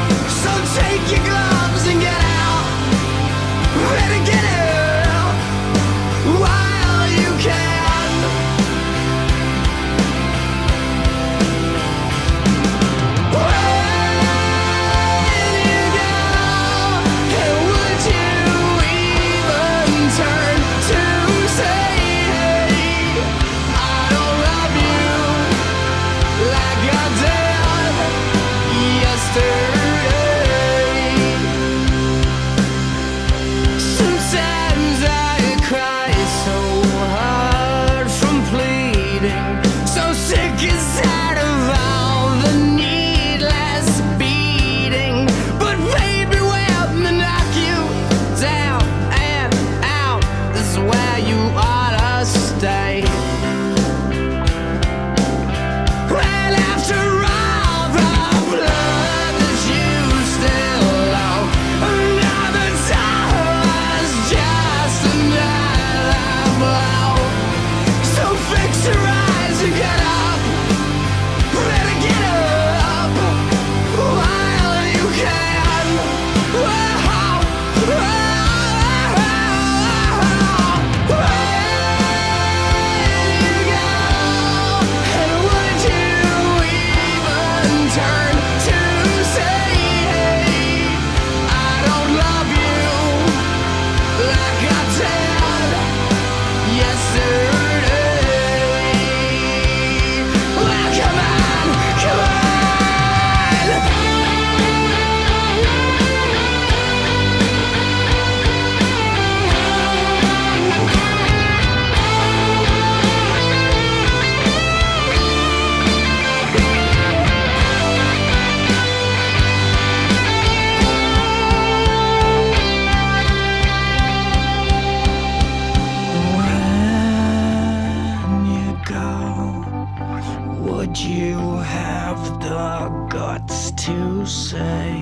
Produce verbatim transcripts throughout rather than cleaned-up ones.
So take your gloves and get out. Better get out while you can. Where you go, and would you even turn to say, hey, I don't love you like I did yesterday. Sometimes I cry so hard from pleading, so sick and tired of all the needless beating. But baby, when they knock you down and out, this is where you ought to stay. And after all the blood that you still owe, another time is just another blow. So fix your eyes and get up. Better get up while you can. Where you go, and would you even turn to say, hey, I don't love you like I did yesterday. Well, come on, come on. When you go, would you have the guts to say,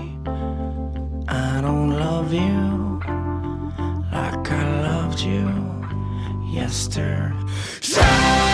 I don't love you like I loved you yesterday?